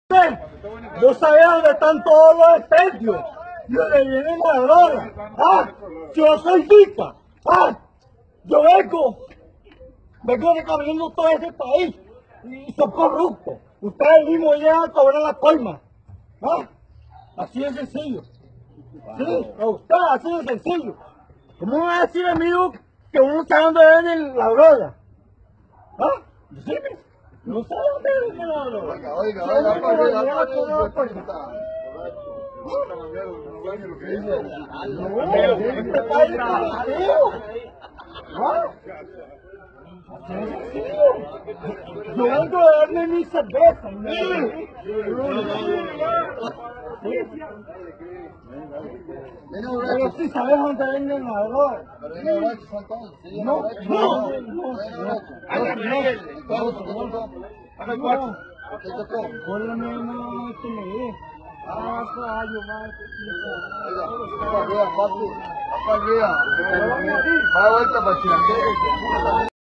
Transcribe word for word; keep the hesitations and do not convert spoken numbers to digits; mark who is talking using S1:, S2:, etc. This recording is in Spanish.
S1: Vos sabés dónde están todos los expendios. Y donde vienen las drogas. Ah, yo soy rica. Ah, yo vengo. Vengo recorriendo todo ese país. Y son corruptos. Ustedes mismos llegan a cobrar la coima. Ah, así de sencillo. Sí, a usted, así de sencillo. ¿Cómo va a decir, amigo, que uno sabe dónde venden la droga? ¿Ah? Dime. No sabe dónde venden la droga.
S2: Oiga, oiga, oiga, oiga,
S1: este país es corruptivo. ¿Ah? Yo vengo a darme mi cerveza. Pero si sabes dónde venden la droga. No, no, no. Por lo menos que me dé. Ah, caballo, más.
S2: Para arriba, papi. Para arriba. Va vuelta para Chilanguero.